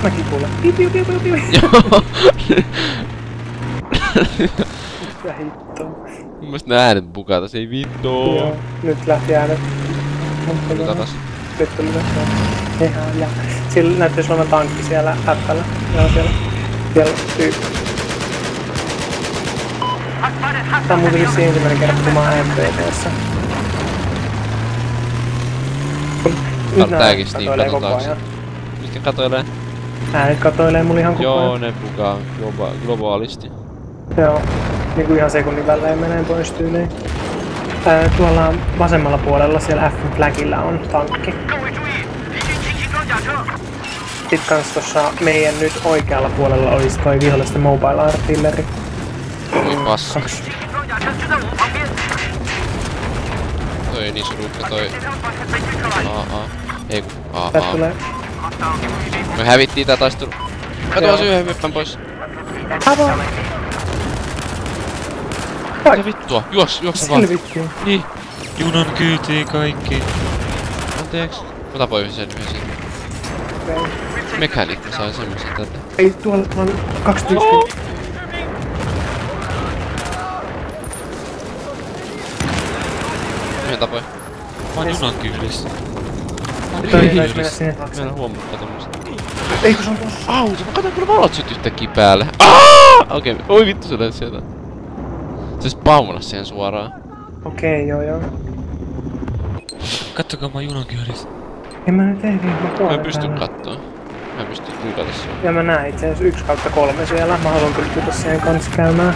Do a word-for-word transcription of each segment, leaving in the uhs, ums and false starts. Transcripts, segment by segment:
Mäkin kuulen. Piu piu piu piu piu. Joo. Mitä hittoa. Mun mielestä nää äänet bukatas, ei vittoo. Joo, nyt lähti äänet. Tuli takas. Nyt tuli takas. Ihan ja. Sillä näyttäis olevan tankki siellä äppällä. Joo siellä. Siellä yh. Tää on muutenkin se ensimmäinen kerta, kun mä oon M P T:ssä. Nyt nää katoilee koko ajan. Mitkä katoilee? Äänet katoilee mulla ihan koko ajan. Joo, ne bukaa globa globaalisti. Joo. Niinku ihan sekunnin välein menee pois tyyliin. Ää, tuolla vasemmalla puolella siellä F-flagillä on tankki. Sit kans tossa meidän nyt oikealla puolella olisi toi vihollisten mobile artillery. Toi passa. Toi ei niin surukka toi. A A. Ei ku A A. Tää tulee. Me hävittiin tää taistelu. Mä tuon sen yhden hyppän pois. Avaa! Mitä vittua? Juos, juokse vaan. Selvittiin. Niin. Junan kyytiin kaikki. Anteeksi. Mä tapoin yhden sen yhden sen. Okay. Mechanic, mä sain semmosen tätä. Ei, tuolla on kaksi tyyppiä. Oh! Yhden tapoin. Mä oon junan kyydissä. Toi ei taisi mennä sinne taakse. Meillä on huomattu tommoset. Eikö se on tossa? Auto, mä katon kyllä valot syt yhtäkkiä päälle. Aaaa! Okei, okay. Oi vittu se lensi sieltä. Se spawnas siihen suoraan. Okei, okay, joo joo. Kattokaa mä oon junan kyydissä. En mä nyt ehdi, mä kuolen Mä en pysty täällä. kattoo. Mä en pysty kuikata sua. Ja mä näen itse asiassa yksi kautta kolme siellä. Mä haluan kyllä tulla siihen kans käymään.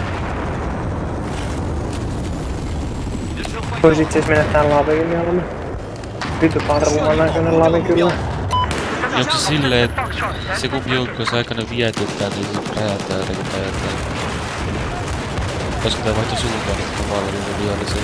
Vois itse asiassa mennä tän laviin mieluummin. Vittu parvuman näköinen lavi kyllä. Onko se silleen, että se kun joukko olisi aikana vietetään, niin se räjätään ennen kuin räjätään? Olisiko tää vaihto suuntaan, että mä valmiin vihollisen?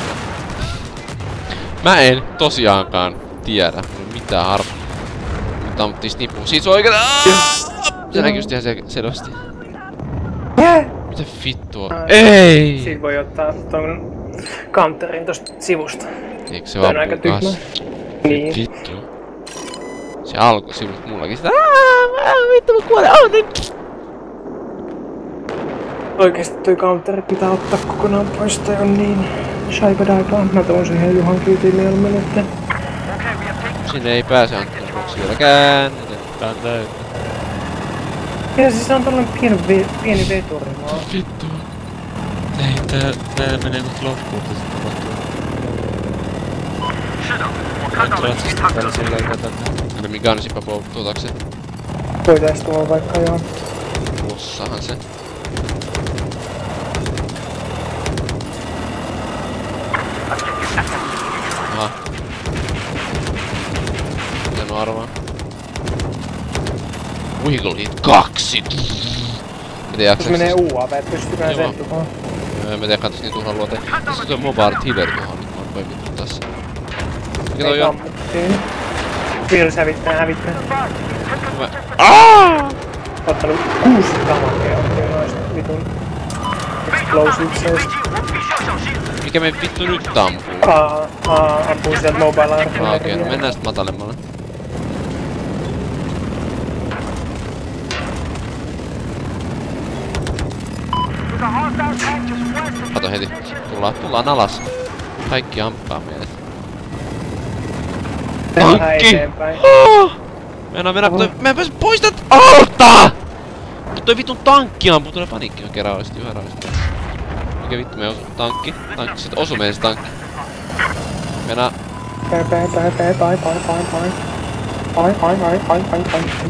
Mä en tosiaankaan tiedä. Mulla ei mitään arvoa. Mutta ammuttiin snippuun. Siitä se on oikeeta. Se näkyy just ihan sel selvästi. Jää! Mitä vittua? Ei! Siitä voi ottaa ton counterin tosta sivusta. Eikö se vaan pukas? Niin. Vittu. Se alkoi sivut mullakin sitä. Aaa, vittu mä kuolen. Aah, nyt! Oikeesti toi counteri pitää ottaa kokonaan pois, toi on niin shaibadaipaa. Mä tuon siihen Juhan kyytiin mieluummin nyt. Sinne ei pääse Anttonuksi vieläkään. Tää on täynnä. Ja siis on tollanen pieni, ve pieni veturi vaan. Vittu. Ei, tää, tää menee nyt loppuun, että se tapahtuu. Nyt ratsastaa täällä sillä aikaa tänne. Kyllä mi gansipa polttuutaks se? Voitais tuolla vaikka joo. Lossahan se. Aha. Miten mä arvaan? Wiggle hit kaksi! Miten Jos jaksaks? menee U A V, pystykää Joo. sen tuhoon. Öö, mä tein katsos niin tuhan luote. Tässä on tuo mobile artillery tuohon, nyt mä oon poimittu tässä. Mikä toi on? Ammuttiin. Vihollis hävittää, hävittää. Mä... Aaaa! Ottanut kuusi kamakea oikein noista vitun explosiveseista. Mikä me vittu nyt tampuu? Aa, aa, ampuu sieltä mobile artilleria. Ah, okei, okay, no mennään sit matalemmalle. Kato heti. Tullaan, tullaan alas. Kaikki amppaa meidät. Tankki! Eteenpäin. Oh! Mennään, mennään, toi, mä en pääse pois täältä alta! Mut toi vitun tankki ampuu, tulee paniikki on kerran oikeesti yhä rauhasti. Mikä vittu me osu? Tankki? Tankki, sit osu meidän se tankki. Mennään. Päi, päi, päi, päi, päi, päi, päi, päi. Päi, päi, päi, päi, päi, päi, päi.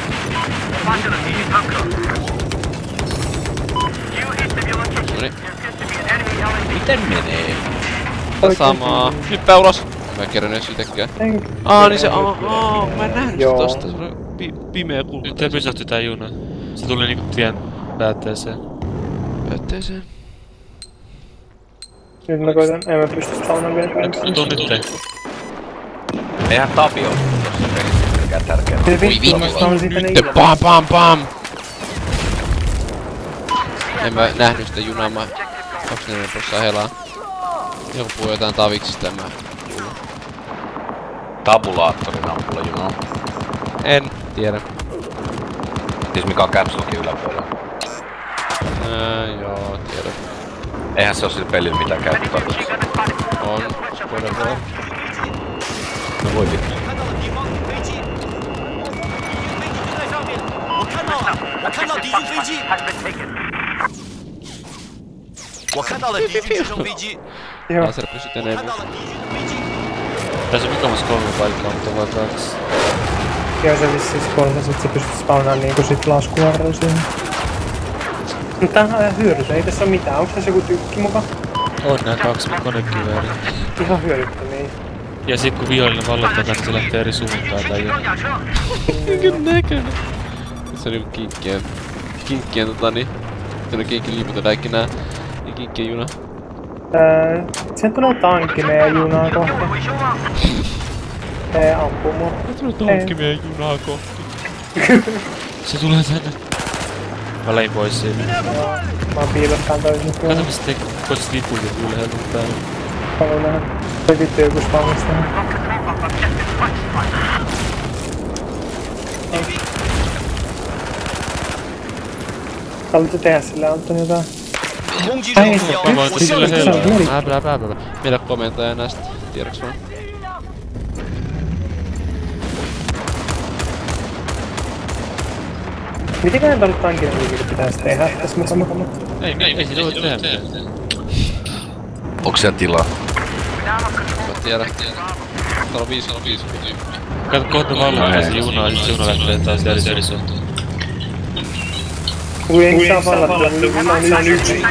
Noniin. Miten menee? Tää samaa. Hyppää ulos! Mä en kerran edes itekään. Aa, niin se aa, aa, mä en nähnyt sitä tosta. Se on pi pimeä kulma. Nyt ei pysähty tää juna. Se tuli niinku tien päätteeseen. Päätteeseen. Nyt mä koitan, en mä pysty spawnan vielä kanssa. Nyt on nyt te. Eihän Tavi oo tossa pelissä mikään tärkeä. Se Oi vittu, mä vittu, spawn siitä ne nyt pam pam pam! En mä nähnyt sitä junaa, mä kaksikymmentä prosenttia helaa. Joku puhuu jotain taviksista, en mä kuulu. Tabulaattorin ampulla junaa. En tiedä. Siis mikä on caps lockin yläpuolella? Ää, joo, tiedän. Eihän se oo sillä pelillä mitään käyttötarkoitusta. On, spoiler voi. No voi vittu. 我看到敌军飞机，我看到了敌军直升飞机， Joo. Laser pysyt 看 enemmän. 到了敌军的飞机。 Tässä on mukavassa kolme paikkaa, mutta vaan kaksi. Joo, se vissiin kolme, sit sä pystyt spawnaan niinku sit laskuarvoa siihen. Mut tämähän on ihan hyödytä, ei tässä oo mitään. Onks tässä joku tykki muka? On nää kaksi konekivääriä. Ihan hyödyttömiä. Ja sit kun vihollinen vallottaa tänne, se lähtee eri suuntaan tai jo. Minkä näköinen? Se on niinku kinkkien... Kinkkien totani... Tänne kinkin liiput kaikki nää... Niin kinkkien juna. Öö... Sieltä tulee tankki meidän junaa kohti. Ei ampuu mua. Se tulee tankki meidän junaa kohti. Se tulee tänne. Mä lein pois siitä. Joo. Mä oon piilostaan toisin Kato puolella. mistä koisit lipuja ylhäältä täällä. Haluun nähdä. Toi vittu joku spawnista. Haluatko tehdä sille Antoni jotain? 攻击任务目标， Mä voin 我 sillä 向 helaa. Ää, blää, blää, blää. Meillä komentaja näistä, tiedoks vaan. Mitenköhän tuolle tankille liikille pitäis tehdä tässä mukana? Ei, ei, ei siinä voi tehdä mitään. Onks siellä tilaa? Mä tiedän. Täällä on viisi, täällä on viisi tyyppiä. Kato kohta vallottaa se juna ja sit se juna lähtee taas eri suuntaan. Kun ei saa vallattua, niin mä oon ihan yksin.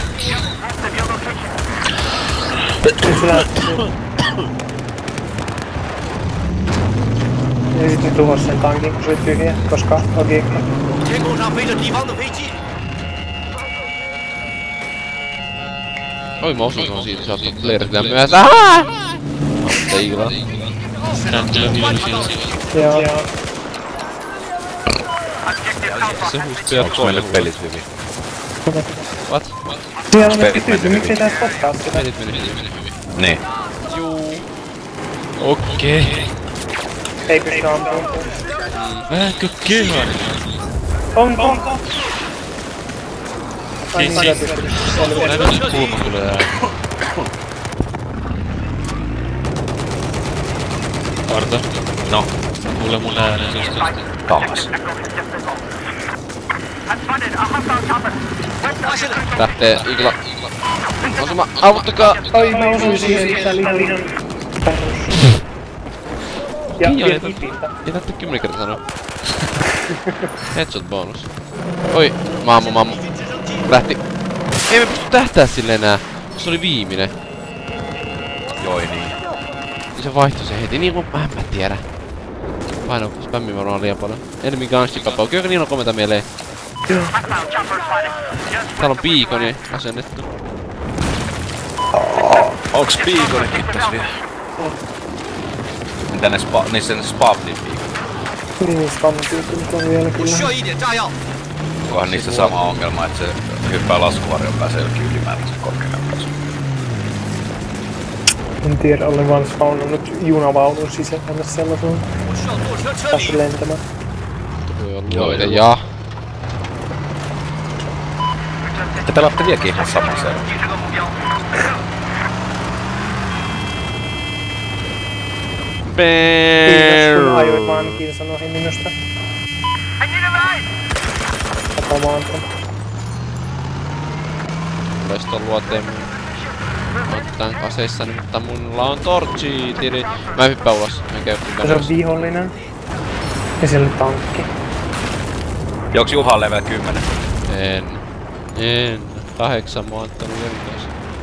Nyt se lähtee. Ja sit ne tuhos sen tankin, kun se oli tyhjä, koska logiikka. 天空上飞着敌方的飞机， Oi mä osuin on siitä, saattu leiritään myös. Ahaa! Mutta iilaa. Tän tulee vihollisia. Joo. Se huusi pian Onks meille pelit hyvin? What? Siellä on nyt tyyppi, miksei tää spottaa sitä? Pelit meni hyvin. Niin. Juu. Okei. Ei pysty ampumaan. Vähänkö kehan? On, on, on! Ai Siis, niin, siis. sä pystyt. Näin kulma tulee ääni. Arto, No, kuule mun äänen susta. taas. Lähtee Igla. Osuma, auttakaa! Ai mä osuin siihen, että tää oli ihan ihan perus. Ja Kiia, ja ei hipiltä. Ei tarvitse kymmenen kertaa sanoa. Headshot bonus. Oi, mammu, mammu. Lähti. Ei me pysty tähtää sille enää. Se oli viimeinen. Joi niin. Niin se vaihtui se heti. Niin kuin mä en tiedä. Paino spämmi varmaan liian paljon. Enemy gunship kapau. Kyllä niin on komenta mieleen. Täällä on beaconi asennettu. Onks beaconikin tässä vielä? Mitä ne spa... Niissä ne spavnin beacon. Niin, spammityyppi on vielä 我 kyllä. 需要一点炸药。 Onkohan niissä sama ongelma, että se hyppää laskuvarjon pääsee jollekin ylimääräisen korkeamman pääsyn. En tiedä, olen vaan spawnannut junavaunun sisällä sellaisen. 我需要坐车车 Päässyt 里。 lentämään. Voi olla Joo, noita joo. ja. Te pelaatte vieläkin ihan saman sen. Kiitos, kun ajoit vaan kilsanoihin minusta. Tapamaan ton. Tulee sit on luoteen mun. Otetaan aseissani, mutta mulla on torchi, tiri. Mä hyppään ulos, mä käyn Ja se on vihollinen. Ja siellä on tankki. Onks Juha level kymmenen? En. En. Kahdeksan mä oon ottanut jälkeen.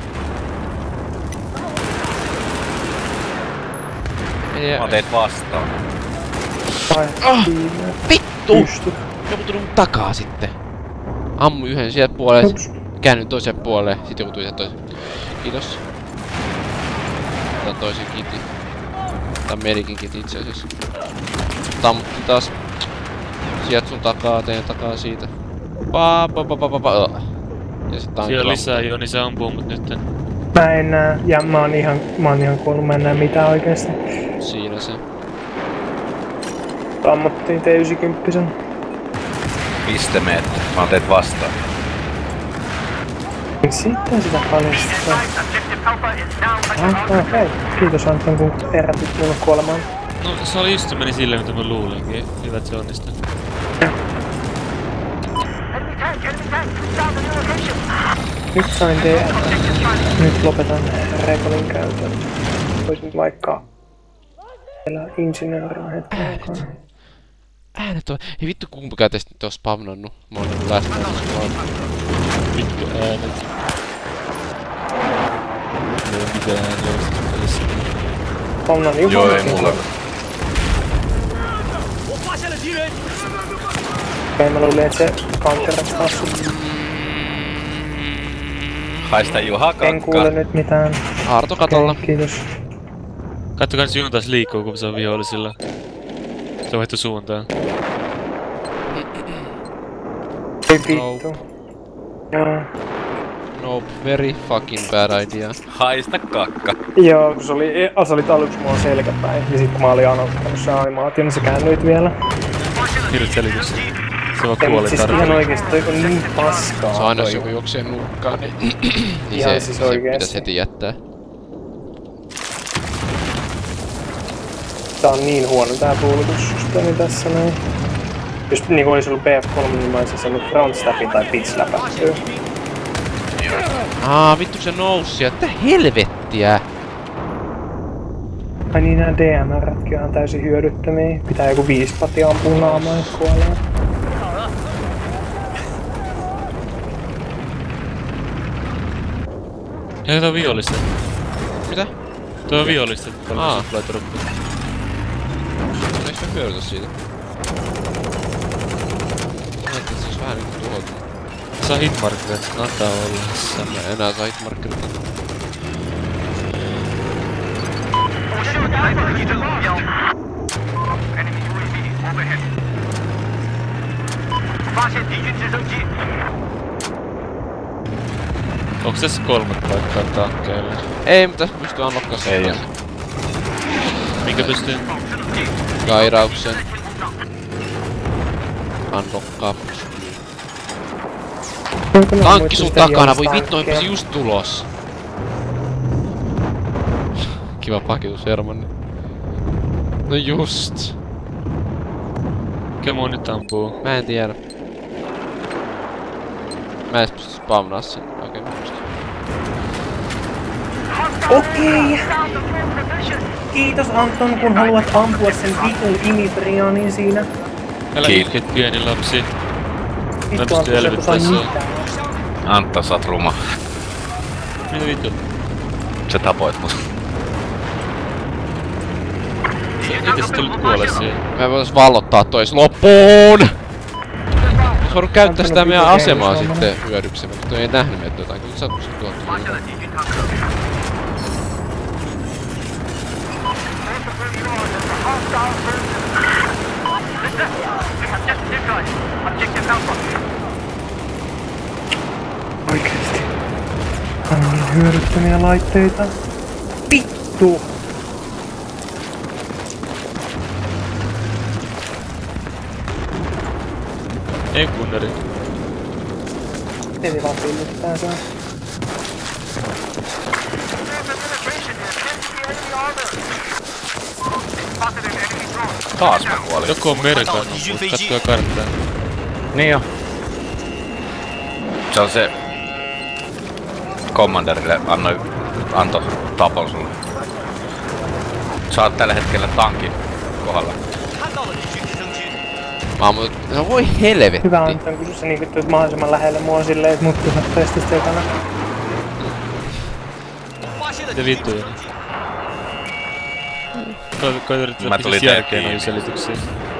Ei, Mä teet vastaan. Ai, Ah! viimeinen. vittu! Pysty. Joku tuli mun takaa sitten. Ammu yhden sieltä puolelle, Ups. käännyin toiseen puolelle, sit joku tuli sieltä toiseen. Kiitos. Otan toisen kitin. Tää medikin kiti itse asiassa. Tammuttiin taas. Sieltä sun takaa, teidän takaa siitä. Pa pa pa pa pa pa. Ja sit tankilla. Siellä on lisää jo, niin se ampuu mut nyt. Mä en näe, ja mä oon ihan, mä oon ihan kuollut, mä en näe mitään oikeesti. Siinä se. Ammuttiin T yhdeksänkymmentä. Piste meet. Mä oon teet vastaan. Sitten sitä paljastaa. Ah, okei. Kiitos Anton, kun herätit mulle kuolemaan. No se oli just se meni silleen mitä mä luulinkin. Hyvä, että se onnistui. Nyt sain D M. Nyt lopetan Rekolin käytön. Voisin vaikka vielä insinöörinä hetken aikaa. Äänet on... Hei vittu kumpikaan teistä nyt on spamnannut. Mä oon ollut läsnä tässä. Vittu äänet. Ei oo mitään ääniä tästä pelissä. Spamnan ihan Joo, ei mulla. Okei, mä luulin, että se counterknife sut. Haista Juha kakka. En kuule nyt mitään. Arto katolla. Okay, kiitos. Katsokaa nyt Jun taas liikkuu, kun se on vihollisilla. Se on vaihtu suuntaan. Ei vittu. Joo. Nope, very fucking bad idea. Haista kakka. Joo, kun se oli, se oli aluksi mulla selkäpäin. Ja sit kun mä olin aloittanut se animaatio, niin se käännyit vielä. Hirveet selitys. Se vaan Ei, kuoli siis ihan tarpeeksi. oikeesti toi on niin paskaa. Se on aina toi. jos joku juoksee nurkkaan, niin, niin Ihan se, siis se oikeesti. pitäis heti jättää. Tää on niin huono tää puolutussysteemi tässä näin. Jos niinku olis ollut B F kolme, niin mä oisin saanut front staffin tai pitch läpättyä. Aa, vittu se nousi sieltä. Mitä helvettiä? Ai niin, nää D M R:tkin on täysin hyödyttömiä. Pitää joku viisi pati ampua naamaan, et kuolee. Ja tää on vihollista. Mitä? Tuo on vihollista, että Aa. paljon supply droppia. Eikö me hyödytä siitä? Mä ajattelin, että se olisi vähän niinku tuhoutunut. Saa hitmarkerit, antaa olla. Mä en enää saa hitmarkkerit. Onks tässä kolmat paikkaa tankkeille? Ei, mutta tässä pystyy unlockaa sen. Ei oo. Minkä pystyy? Kairauksen. Unlockkaa. Tankki sun takana, voi vittu, onpas just tulos. Kiva pakitus, Hermanni. No just. Mikä mua nyt ampuu? Mä en tiedä. Mä en pysty spamnaa sen. Okei, mä pystyn. Okei! Kiitos Anton, kun haluat ampua sen vitun imitrianin siinä. Älä Kiitos. itket pieni lapsi. Vittu pystyn Anton, se elvyttää ei sua. mitään. Antta, sä oot ruma. Mitä vittu? Sä tapoit mut. Itse sä tulit kuolle siihen. Mä voitais vallottaa tois loppuun! Ois voinut käyttää sitä meidän asemaa sitten hyödyksemme, mutta toi ei nähnyt meitä jotain. Kyllä sä oot pysty tuolta. Oikeesti. On niin hyödyttömiä laitteita. Vittu! Ei kunneri. Eli vaan pillittää saa. Taas mä kuolin. Joku on merkannut, mut katsoa karttaa. Niin jo. Se on se... Commanderille annoi... Anto tapon sulle. Sä oot tällä hetkellä tankin kohdalla. Mä ammut... No voi helvetti! Hyvä Anton, kun sä niin vittu mahdollisimman lähelle mua silleen, et mut pyhättäis tästä ekana. Mitä vittuja? Koit yrittää Mä pistää tulin järkeä teet noihin kiinni. selityksiin.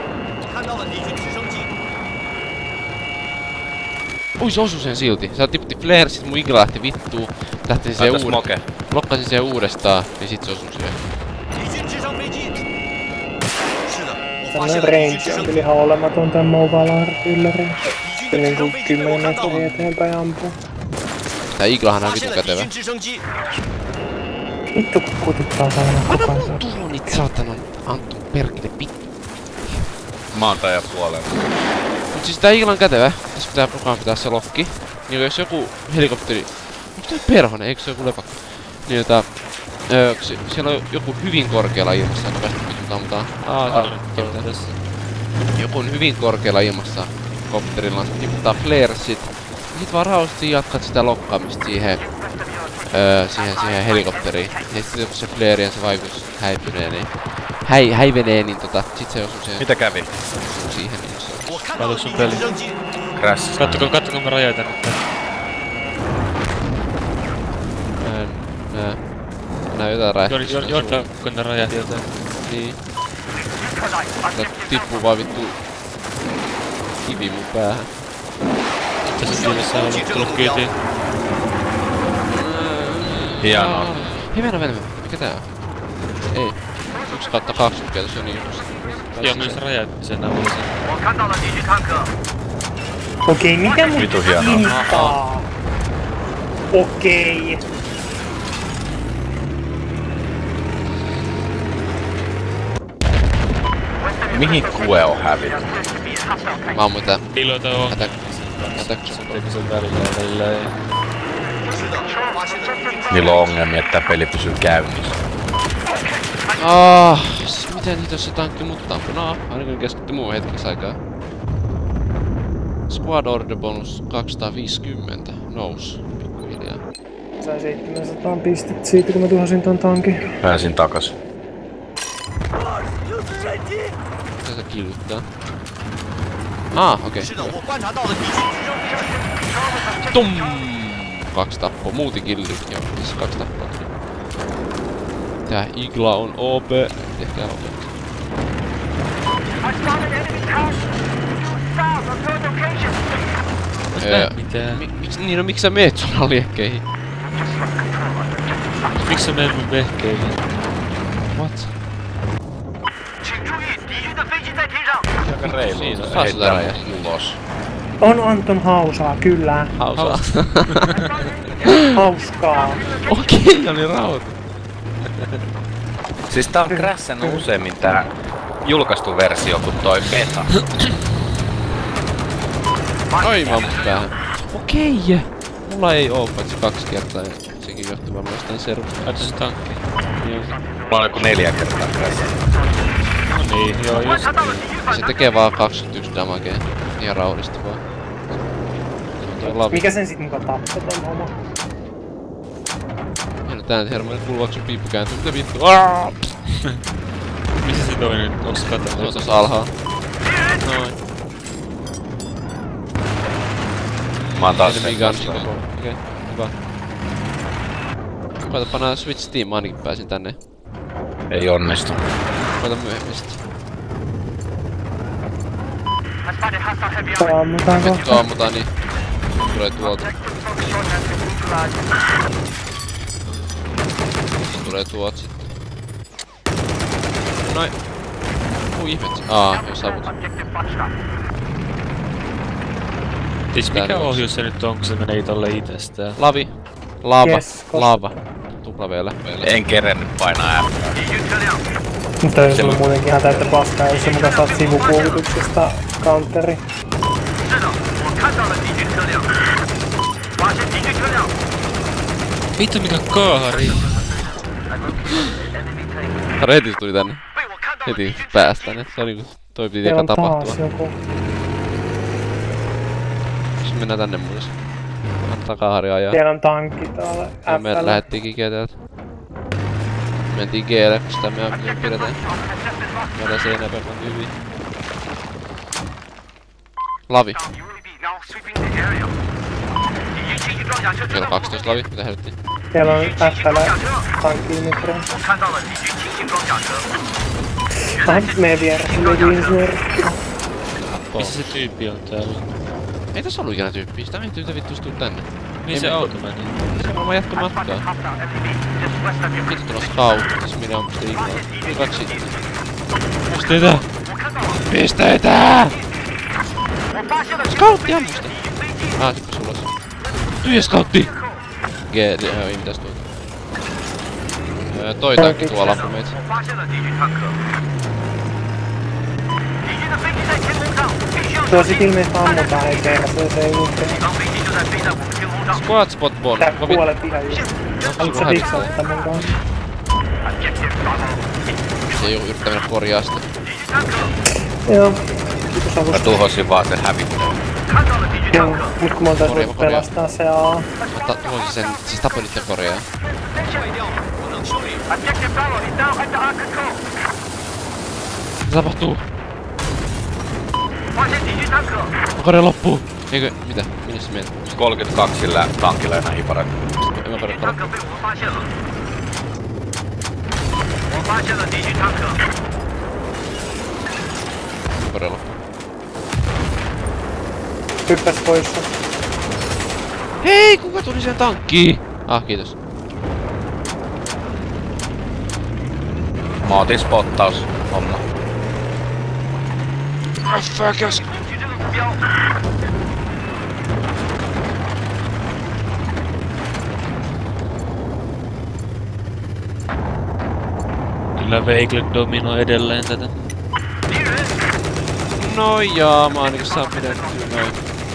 Ui se osui sen silti. Sä tiputti flare, sit mun igla lähti vittuun. Lähti sen Antas uudestaan. moke. Blokkasin sen uudestaan, niin sit se osui siihen. Tällainen range on kyllä ihan olematon tän mobile-yllärin. Se niinku kymmenen metriä eteenpäin ampuu. Tää iglahan on vitun kätevä. Vittu kun kututtaa saada Anna koko mun ajan. turonit saatanan Anton perkele vittu. Mä oon tää ja puolella. Mut siis tää Igla on kätevä. Tässä pitää mukaan pitää se lokki. Niin jos joku helikopteri... Onko tää perhonen? Eikö se joku lepakko? Niin että... Öö, se, siellä on joku hyvin korkealla ilmassa, nopeasti pitää ammutaan. Aa, se on tässä. Joku on hyvin korkealla ilmassa kopterilla, tiputtaa flaresit. Ja sit vaan rauhallisesti jatkat sitä lokkaamista siihen, öö, siihen, siihen helikopteriin. Ja sitten kun se flare ja se vaikutus häipynee, niin... Häi, häivenee, niin tota, sit se osuu siihen... Mitä kävi? Osuu siihen, niin se... Kato sun peli. Crash. Kattokaa, kattokaa mä rajoitan nyt. Mä en nää... Nää jotain räjähtää. Joni, Joni, kun ne räjähti jotain. Niin. Tää tippuu vaan vittu... Kivi mun päähän. Tässä tiimissä on tullut kyytiin. Hienoa. Hei mennä mennä. Mikä tää on? Ei. Yksi kautta kaksikymmentä se on niin just. Joo, myös räjäytti sen avulla sen. Okei, mikä mun Vitu hienoa. hintaa? Okei. Mihin kue on hävinnyt? Mä ammuin tää. Pilota on. Attack. Attack. Teki sen välillä ja välillä ei. Niillä on ongelmia, että tää peli pysyy käynnissä. Ah, siis miten niitä jos se tankki mut tampui? No, ainakin keskitty muuhun hetkeksi aikaa. Squad order bonus kaksisataaviisikymmentä. Nous. Pikkuhiljaa. Sain seitsemänsataa pistettä siitä kun mä tuhasin ton tankin. Pääsin takas. Mitä se killyttää? Ah, okei. Okay. Tum! Kaksi tappoa. Muuti killi. Joo, siis kaksi tappoa tuli. Tää Igla on O P. Tehkää O P. Öö, mi miksi niin, no miksi sä meet sun liekkeihin? Miksi sä meet mun vehkeihin? What? Aika reilu. Siinä, Se saa heittää sitä rajaa. ulos. On Anton hausaa, kyllä. Hausaa. Hauskaa. Okei, oli rauta. Siis tää on crashannut useimmin tää julkaistu versio kuin toi beta. Aivan mut päähän. Okei. Mulla ei oo paitsi kaksi kertaa ja sekin johtuu varmaan jostain servusta. Aita se tankki. Joo. Mulla on joku neljä kertaa crashannut. No niin, joo just. Se tekee vaan kaksikymmentäyksi damagea. Ihan rauhallisesti vaan. Mikä sen sit muka tappoi ton homo? Hieno tää nyt hermoinen kuuluvaksi sun piippu kääntyy. Mitä vittu? Aaaaaa! Missä se toinen nyt? Onks kato? Se on tossa alhaalla. Noin. Mä oon taas Enemy sen gun. kanssa. Okei, hyvä. Koitapa nää Switch Team, mä ainakin pääsin tänne. Ei onnistu. Koita myöhemmin sit. Tää ammutaan Nyt kohta. ammutaan niin. Tulee tuolta. Tulee tuolta sitten. Noin. Uu ihmet. Aa, jos savut. Siis mikä ohjus se nyt on, kun se menee tolle itsestään? Lavi. Lava. Yes, Lava. Tupla vielä. En kerennyt painaa F. Mutta ei sulla muutenkin ihan täyttä paskaa, jos sä muka saat sivukuulutuksesta counteri. Vittu mikä kaahari! Heti tuli tänne. Heti päästä tänne. Se on niinku... Toi piti eka tapahtua. Joku. Sitten mennään tänne muuten. Antaa kahari ajaa. Siellä on tankki täällä. Ja me lähettiin Gigeen täältä. Mentiin G:lle, kun sitä me pidetään. Meillä se ei enää pelkään hyvin. Lavi. Siellä on kaksitoista lavi, mitä helvettiin? Siellä on F-llä tankki mikro. Ah, meidän vieressä löytyy insinööri. Missä se tyyppi on täällä? Ei tässä ollu ikinä tyyppiä, sitä mihin tyyppi vittu tuu tänne. Mihin se auto meni? Se on varmaan jatko matkaa. Vittu tulossa kautta, tässä minä on pistä ikinä. Kaksi sitten. Pisteitä! Pisteitä! Scoutti ammusta! Ah, sitten ulos. Tyhjä scoutti! G, ei mitäs tuota. Öö, toi tankki tuolla ampui meitä. Tuo sit ilmeisesti ammutaan eteen, se se ei ulkeen. Squad spot bonus. Tää puolet ihan just. Haluut sä fiksauttaa mun kanssa? Se ei oo yrittää mennä korjaa sitä. Joo. Kiitos avusta. Mä tuhosin vaan sen hävittäjän. Joo, mut kun mä oltais voinut pelastaa se A. Mä tuhosin sen, siis tapoin niitten korjaa. Mitä tapahtuu? Korja loppuu! Eikö, mitä? Minne se menee? kolmekymmentäkaksi sillä tankilla enää hiparat. En mä korjaa loppuu. Korjaa loppuu. Hyppäs poissa. Hei! Kuka tuli siihen tankkiin? Ah, kiitos. Mä otin spottaus homma. Fäkäs! Kyllä Veikle dominoi edelleen tätä. No jaa, mä ainakin saa pidettyä noin.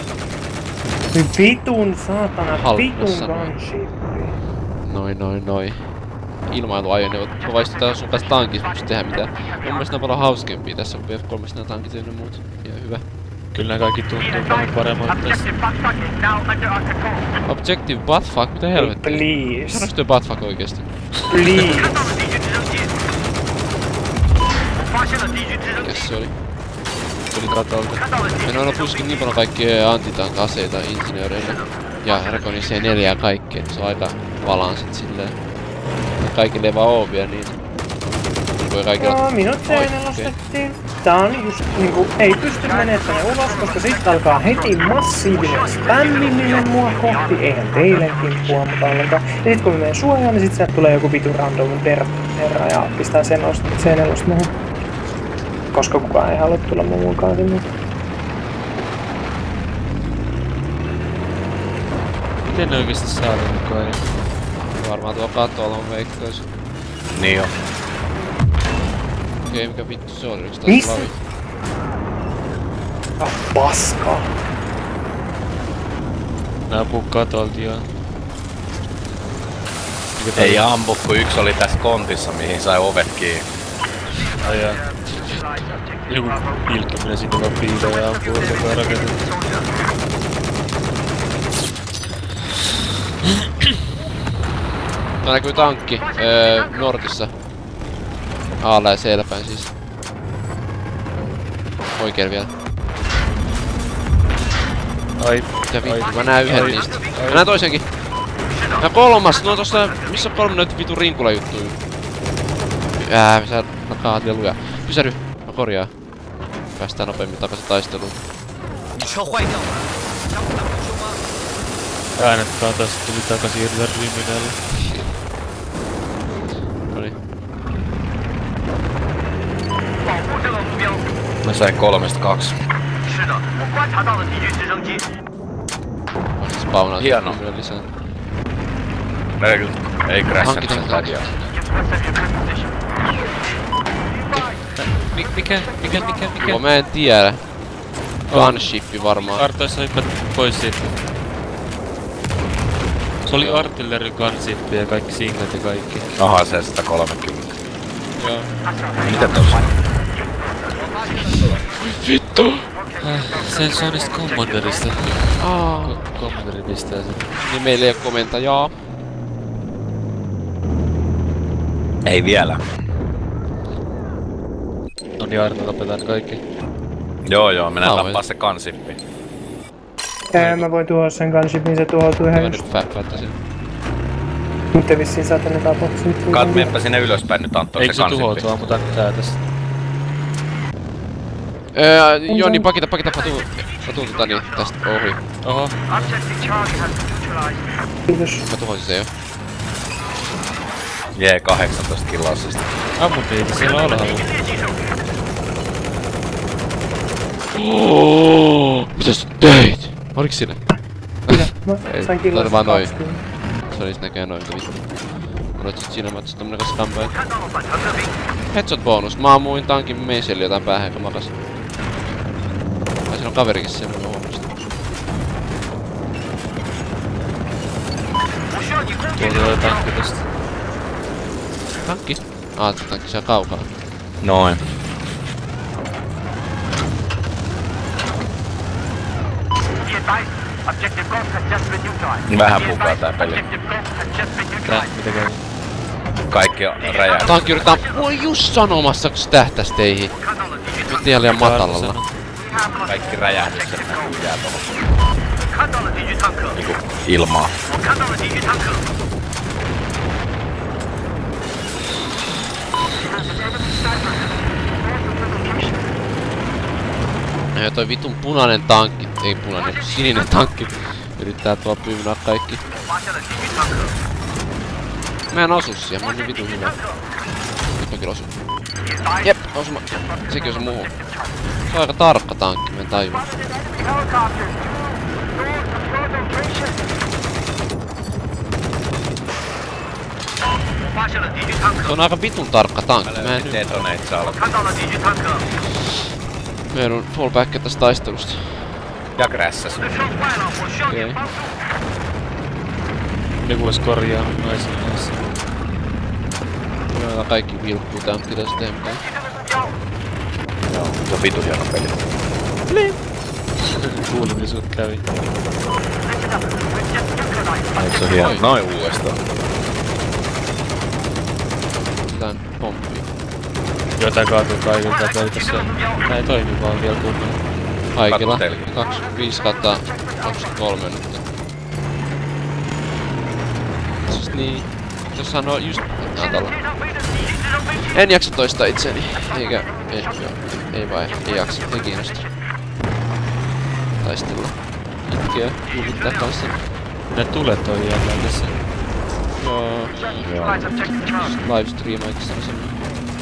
Vitun saatana, vitun Halvassa noin. gunship. Noin, noin, noin. Ilmailuajoneuvot. Mä vaistetaan sun kanssa tankissa, mutta tehdä mitään. Mun mielestä nää on paljon hauskempia. Tässä on B F kolme nää tankit ja muut. Ihan hyvä. Kyllä kaikki tuntuu paljon paremmalta tässä. Objective buttfuck? Mitä helvettiä? Please. Sanois toi buttfuck oikeesti? Please. Mikäs se oli? Tuli katolta. Meillä on tuskin niin paljon kaikkia antitank-aseita insinööreille. Ja Reconi C neljä ja kaikki, et se on aika valaan sit silleen. Kaikille ei vaan oo vielä niitä. Voi kaikilla... Joo, minut seinälostettiin. Tää on just niinku, ei pysty menee tänne ulos, koska sit alkaa heti massiivinen spämmiminen mua kohti. Eihän teille kimppua, mutta ollenkaan. Ja sit kun mä menen suojaan, niin sit sieltä tulee joku vitu random terra ja pistää sen seinälosta muuhun. Koska kukaan ei halua tulla mun mukaan sinne. Miten ne oikeesti saadaan mukaan? Varmaan tuo katolla on veikkois. Niin jo. Okei, mikä vittu se oli? Yks taas Missä? lavi? Ah, paskaa. Nää ampuu katolta joo. Ei ampu, kun yksi oli tässä kontissa, mihin sai ovet kiinni. Ai jaa. Joku pilkkiminen sinne vaan piilee ja ampuu koko rakentaa. Tää näkyy tankki. Öö, Nordissa. Aalla ja selpäin siis. Oikein vielä. Ai. Ja vittu, mä näen yhden niistä. Mä näen toisenkin. Ja kolmas, no tossa, missä on kolme noita vitu rinkula juttuja? Ää, sä nakaat vielä lujaa. Pysäry, mä korjaan. Päästään nopeammin takaisin taisteluun. Äänet katos, tuli takaisin irta ryminälle. Noniin. Mä sain kolmesta kaksi. Mä siis spawnaa Hieno. lisää. Ei, ei crashannut sen Hankitaan lädiä. Mikä, mikä, mikä, mikä, mikä? Joo, mä en tiedä. Gunshippi varmaan. Artoissa hyppät pois siitä. Se oli artillery gunshippi ja kaikki singlet ja kaikki. Aha, se sata kolmekymmentä. Joo. Mitä tossa? Vittu! Äh, sen saa niistä commanderista. Aa. Ko- Commanderi pistää sen. Niin meillä ei oo komentajaa. Ei vielä. No niin, Arto, lopetaan kaikki. Joo joo, mennään Ah, tappaa se kansippi. Ää, mä voin tuhoa sen gunshipin, se tuhoutuu ihan Mä just. nyt päättäisin. Mutta vissiin saat ne tapokset. Kat, meppä sinne ylöspäin nyt Antto, Eikö se se kansippi. tuhoutu, ammutaan nyt tää tästä. Öö, joo niin pakita, pakita, patu... Patu tota niin, tästä ohi. Oho. Kiitos. Mä tuhoisin sen jo. Jee, kahdeksantoista kiloisesta. Ammut niitä siellä alhaalla. Oh, mitä sä teit? Oliks sinne? Mitä? Mä Ei, sain toi oli killoista vaan noin. kaksikymmentä. Se olis näköjään noin vittu. Olet sit siinä matsis tommonen kas kampeen. Headshot bonus. Mä ammuin tankin meiselle jotain päähän, joka makas. Tai siinä on kaverikin sen, mä huomasin. Tuolta oli tankki tosta. Tankki? Aa, se tankki siellä kaukaa. Noin. Vähän pukaa tää peli. Tää, mitä käy? Kaikki on räjähdys. Tankki yrittää... Voi just sanomassa, kun se tähtäs teihin. Nyt ihan liian matalalla. Kaikki räjähdykset näkyy jää tuolla. Niinku ilmaa. Ja toi vitun punainen tankki, ei punainen, sininen tankki yrittää tuolla pyyvnää kaikki. Mä en osu siihen, mä oon niin vitun hyvä. Nyt mä kyllä osun. Jep, osuma. Sekin osu muuhun. Se on aika tarkka tankki, mä en tajua. Se on aika vitun tarkka tankki, mä en nyt... Detonate saa olla. Mä joudun fallbackia tästä taistelusta. Ja grässäs. Okei. Okay. Joku vois korjaa naisen kanssa. Meillä kaikki vilkkuu tankki tästä eteenpäin. Joo, se on vitu hieno peli. Kuulin, mitä sut kävi. Ai se on hieno. Noin uudestaan. Tän pomppii. Joo, tää kaatuu kaikilta, tää ei tässä... Tää ei toimi vaan vielä kunnolla. Kaikilla. kaksikymmentäviisi kautta kaksikymmentäkolme nyt. Siis niin... Tossahan on just... Antalla. En jaksa toistaa itseni. Eikä... Ei, joo. Ei vai. Ei jaksa. Ei kiinnosta. Taistella. Hetkiä. Juhlittaa kanssa. Ne tulet on jäällä tässä. Joo. Livestream oikeesti semmonen.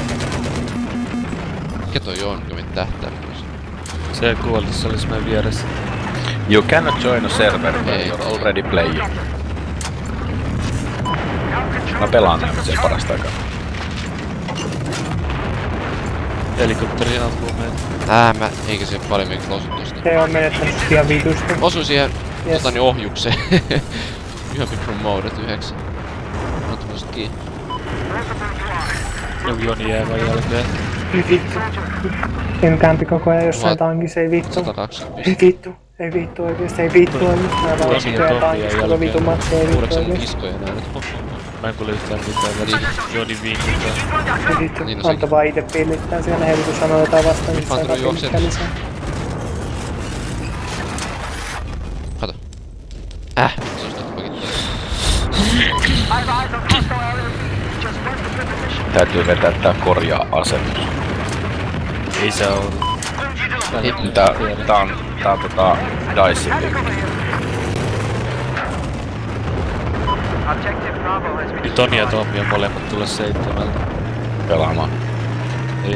Mikä toi on, kun mit tähtää myös? Se kuoli, se olis meidän vieressä. You cannot join a server where Ei, you're ei. already playing. Mä pelaan näin sen parasta aikaa. Helikopteri ampuu meitä. Ää, mä... Eikä se paljon meitä osu tosta. Se on menettänyt ihan vitusti. Osuin siihen Yes. totani ohjukseen. Yhä bit promoted yhdeksän. Mä oon tullut kiinni. Joku Joni jää vaan jälkeen. Ei vittu. En kämpi koko ajan jossain tankissa, ei vittu. sata kaksikymmentä Ei vittu. Ei vittu oikeesti, ei vittu oikeesti. Mä vaan työ tankissa, koko vitun matsi, ei vittu Kuuleksä mun oikeesti. kiskoja nää nyt? Mä en kuule yhtään mitään väliä. Joni viinkitään. Ei vittu. Niin on Anto vaan ite pillittää siellä, hei vittu sanoo jotain vastaan, niin saa Pantelu juoksee. pillittää lisää. Kato. Äh, se on sitä pakittaa. Täytyy vetää tää korjaa asennus. Ei saa olla. Tää, tää on... Tää on tota... Dicen liikki. Nyt Toni ja Tommi on molemmat tulla seitsemältä. Pelaamaan. Ei.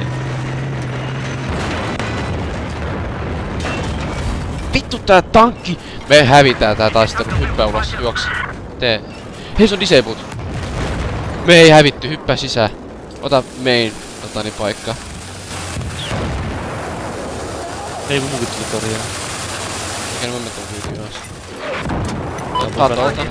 Vittu tää tankki! Me hävitään tää taistelu. Hyppää ulos, juoks. Tee. Hei, se on disabled. Me ei hävitty, hyppää sisään. Ota main, otani paikka. Ei mun muukin tuli korjaa. Mikä mä tuun hyytyy ylös. Kato, ota.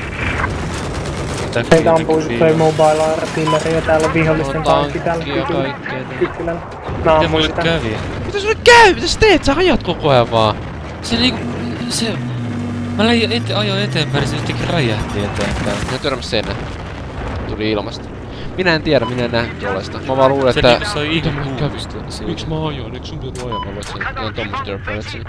Meitä ampuu sit toi mobile artillery ja täällä on vihollisten No, tankki täällä tankki ja kykyllä. kaikkea. Kykylällä. Mä Mitä ammun mulle sitä. kävi? Mitä sulle käy? Mitä sä teet? Sä ajat koko ajan vaan. Se niinku... Se... Mä lähdin ete, ajoin eteenpäin, niin se jotenkin räjähti eteenpäin. Minä törmäs seinään. Tuli ilmasta. Minä en tiedä, minä en nähnyt tuollaista. Mä vaan luulen, Se että... niinku- se on Mitä ihan mulle kävi? Miksi mä ajoin? Eikö sun pitänyt ajaa? Mä luulen, että se on tommoista derpaa etsini.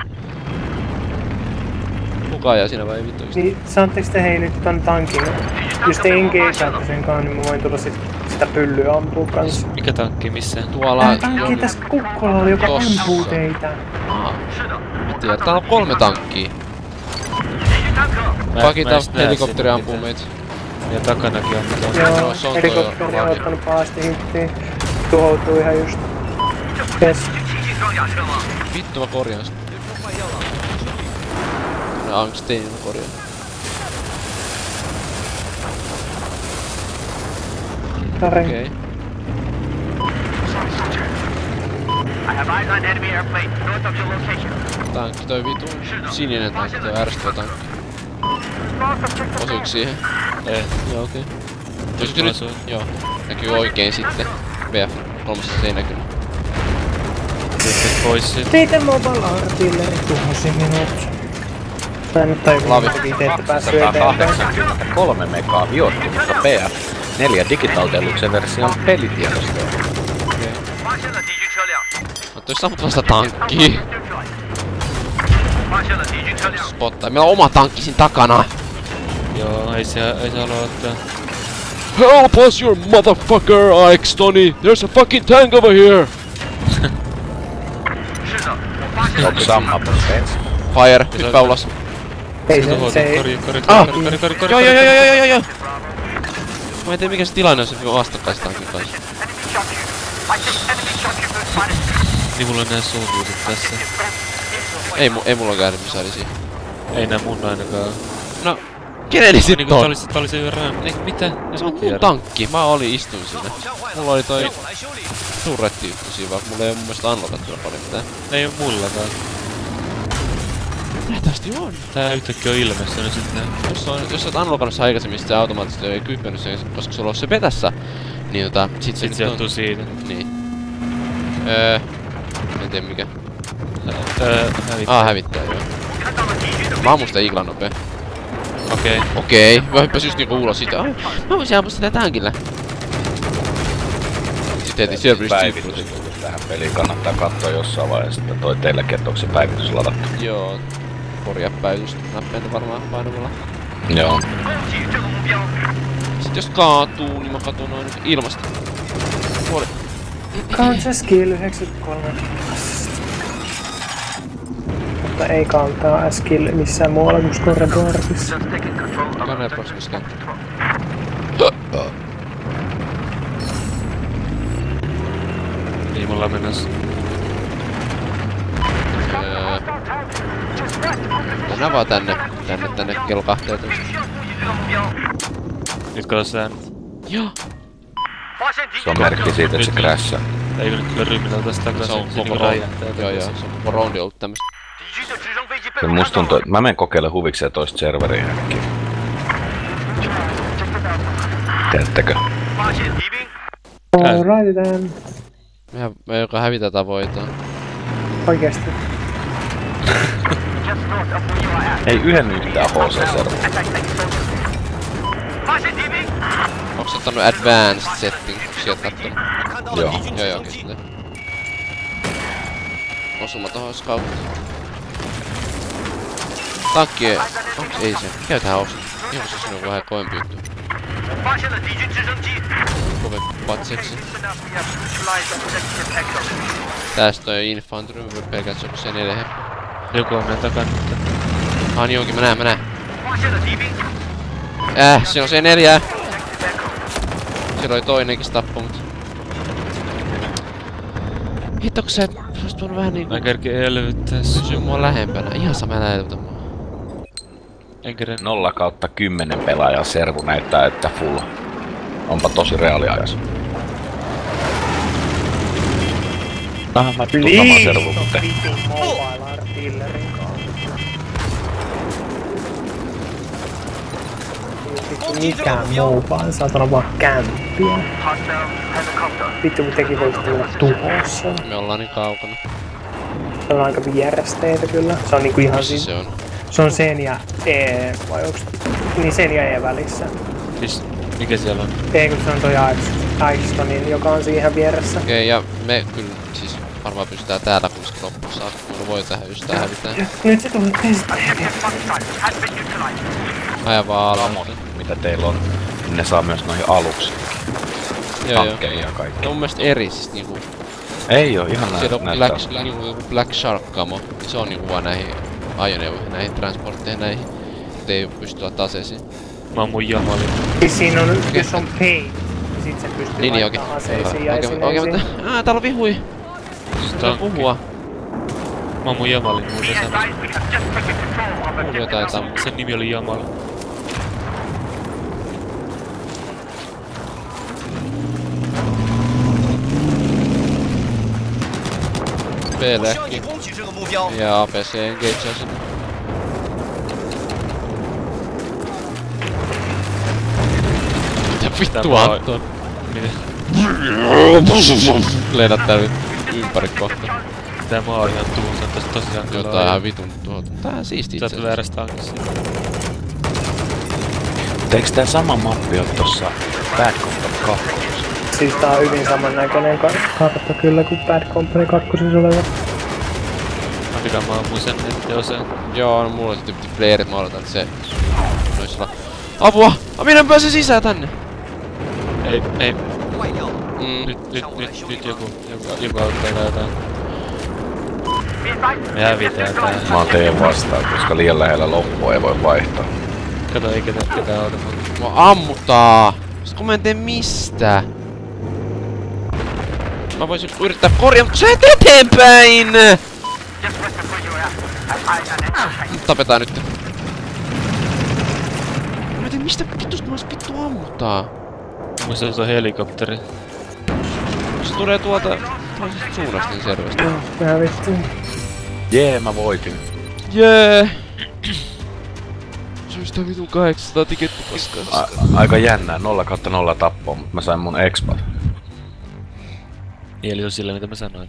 Kuka ajaa siinä vai ei vittu oikeesti? Niin, saatteko te hei nyt tän tankin? Jos te engageaatte senkaan, niin mä voin tulla sit sitä pyllyä ampuu kanssa. Mikä tankki missä? Tuolla... Tää tankki tässä kukkolalla, joka Tossa. ampuu teitä. Aa. Mä tiedän, täällä on kolme tankkia. Mä- Pakita mä en näe helikopteri siinä ampuu mitään. meitä. Ja takanakin on mitään. Joo, No, se on toi helikopteri jo- on ottanut pahasti hittiin. Tuhoutuu ihan just. Yes. Vittu mä korjaan sitä. Mä Angstein mä korjaan. Sari. Okei. Tankki toi vitun sininen tankki, toi ärsyttävä tankki. Osuiko siihen? Ei. Joo, okei. Okay. Jos nyt, joo, näkyy oikein sitten. B F kolme ei näkynyt. Sitten pois sit. Teitä mobile artillery tuhosi minut. Mä en nyt tajua, että te ette päässyt eteenpäin. kahdeksankymmentäkolme megaa viotti, mutta B F neljä Digital Deluxe version pelitiedostoja. Okei. Mutta jos sammut vasta tankkii. Spottaa. Meillä on oma tankki siinä takana. Joo, ei se, ei se halua ottaa. Help us, you motherfucker, Ike Tony! There's a fucking tank over here! Onko samma posteens? Fire, hyppää ulos. Ei se, se ei... Kori, kori, Ah! kori, kori, kori, kori, Joo, joo, joo, joo, joo, joo, joo! Mä en tiedä mikä se tilanne on se vastakkaistankin kanssa. Niin mulla on nää suuntuiset tässä. Ei, mu ei mulla käydä misaili siihen. Ei nää mun ainakaan. No, keneni sit Niinku on? tää oli, tää oli se hyvä rään. Eikö mitä? Se on mun tankki, mä olin istuin siinä. Mulla oli toi turretti juttu siinä, vaikka mulla ei oo mun mielestä unlockattua paljon mitään. Ei oo mullakaan. Nähtävästi on. Tää yhtäkkiä on ilmestynyt sitten. Jos, on, jos sä oot unlockannut se aikaisemmin, sit se automaattisesti ei kyppennyt sen, koska sulla on se petässä. Niin tota, sit se Sit nyt se on... johtuu siitä. Niin. Öö... En tiedä mikä. Öö, hävittää. Ah, hävittää joo. Mä ammun sitä iglan nopee. Okei. Okay. Okei, okay. Mä hyppäsin just niinku ulos siitä. Ai, mä voisin ampua sitä tankilla. Sitten heti siellä pystyy Päivitys tähän peliin kannattaa katsoa jossain vaiheessa, että toi teillekin, että onko se päivitys ladattu. Joo. Korjaa päivitys näppeitä varmaan painamalla. Joo. Sitten jos kaatuu, niin mä katun noin ilmasta. Puoli. Kansa skill yhdeksänkymmentäkolme. Mutta ei kantaa skill missään muualla kuin scoreboardissa. Gunner proskiskaan. Niin mulla on mennäs. Öö... Mennään vaan tänne, tänne, tänne kello kahteentoista. Nyt kato säännöt. Joo. Se on merkki siitä, että se crashaa. Eikö nyt kyllä ryhmillä tästä takaisin? Se on koko niinku roundi. räjähtää Joo joo, takaisin. se on koko roundi ollut tämmöstä. Ja musta tuntuu, että mä menen kokeilemaan huvikseen toista serveriä äkkiä. Teettekö? Raitetaan. Mehän me joka hävitä tavoitaan. Oikeesti. Ei yhden yhtään H C-serveriä. Onks ottanut advanced setting? Onks sieltä kattonut? Joo. Joo joo, käsitellä. Osuma tohon scout. Tankki ei... Onks ei se? Mikä tähän osuu? Ihan se on vähän koempi juttu. Kovempi patseksi. Tästä toi infantry, mä pelkään, että se on sen edelleen. Joku on meidän takana. Ah niin onkin, mä näen, mä näen. Äh, siinä on se neljää. Siellä oli toinenkin tappo, mut... Hitto, kun sä et olis tuonut vähän niinku... Mä kerkin elvyttää sun. Pysy mua lähempänä. Ihan sama elvytä mua. En kerran. nolla kautta kymmenen pelaajan servu näyttää, että full. Onpa tosi reaaliajas. Aha, mä tuun samaan servuun kuin te. Vitun mobile artillerin kanssa. Vittu mikään mobile, saatana vaan kämppiä. Vittu kun tekin voit tulla tuhossa. Me ollaan niin kaukana. Se on aika vierestä kyllä. Se on niinku ihan Missä siinä. se on? Se on sen ja E, vai onks... Niin sen ja E välissä. Siis, mikä siellä on? Ei kun se on toi Aikstonin, joka on siihen vieressä. Okei, ja me kyllä siis varmaan pystytään täällä kuitenkin loppuun saakka. Mulla voi tähän just tää hävitään. Nyt se tulee testiin. Aja vaan alas. Amot, mitä teillä on, niin ne saa myös noihin aluksiin. Joo joo. Tankkeja ja Se kaikki. on mun mielestä eri siis niinku... Ei oo, ihan Siellä näyttää. on Black, niinku joku Black Shark-kamo. Se on niinku vaan näihin ajoneuvoihin, näihin transportteihin, näihin. Et ei pysty ottaa aseisiin. Mä oon mun jamali. Siis siinä on, jos on pay, niin sit se pystyy Niin niin laittamaan okei. aseisiin ja Okei, okei, esineisiin. mutta... Aa, täällä on vihui! Saa puhua. Mä oon mun jamali muuten sanoa. Kuuluu jotain tam... Sen nimi oli Jamala. 需要你 B-lehki 攻击这个目标。 ja A P C engage sen. Mitä vittua Anton? Lennät täällä ympäri kohta. Tää maa on ihan tuulta, tästä tosiaan kyllä Jotain ihan vitun tuolta. Tää on siisti Sä itse oot väärässä tankissa. Eiks tää sama mappi oo tossa Bad Company kakkosessa? Siis tää on hyvin samannäköinen kartta kyllä kuin Bad Company kakkosessa oleva. Ainakaan mä ammuin sen nettioseen. Joo, no mulla on sitten piti flaret, mä oletan, että se nois olla. Apua! Minä pääsen sisään tänne! Ei, ei. 怪药， Mm. Nyt, nyt, nyt, nyt joku, joku, joku auttaa jotain. Me hävitään tää. Mä oon teen vastaan, koska liian lähellä loppua ei voi vaihtaa. Kato, ei ketään, ketään auta mut. Mua ammutaan! Sit kun mä en tee mistä? Mä voisin yrittää korjaa, mutta sä et eteenpäin! Tapetaan nyt. Mä en tiedä mistä vittusta mä ois vittu ammutaan. Muista se on helikopteri. Se tulee tuolta toisesta suunnasta niin selvästi. Tää vittu. Jee, mä voitin. Jee! Se on sitä vitun kahdeksansataa tikettipaskaa. A aika jännää, nolla kautta nolla tappoa, mut mä sain mun expat. Eli on sillä mitä mä sanoin.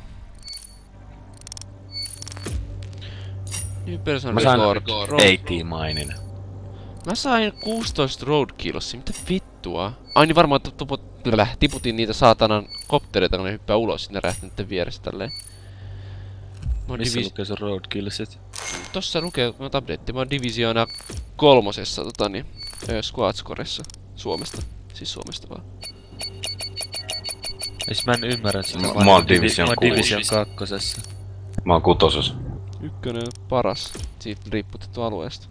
New person Mä sain record. A-teamainin. Mä sain kuusitoista roadkillsia, mitä vittua? Ai niin varmaan että tiputin niitä saatanan koptereita, kun ne hyppää ulos sinne räjähtäneiden vieressä tälleen. Missä divis... lukee sun roadkillsit? Tossa lukee, kun mä oon update, mä oon divisioona kolmosessa, tota niin, squad scoressa Suomesta. Siis Suomesta vaan. Eis mä en ymmärrä sitä. Mä oon Division Mä oon kuusi. Division kakkosessa. Mä oon kutosessa. Ykkönen on paras, siitä riipputettu alueesta.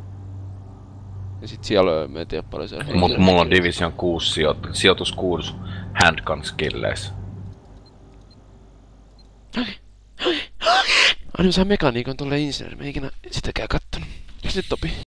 Ja sit siellä on, mä en tiedä paljon siellä. Mut mulla on Division kuusi sijoit sijoitus kuusi handgun skilleissä. Okei, okei, okei. Aina mä saan mekaniikon tolle insinööri, mä en ikinä sitäkään kattonut. Eiks nyt Topi?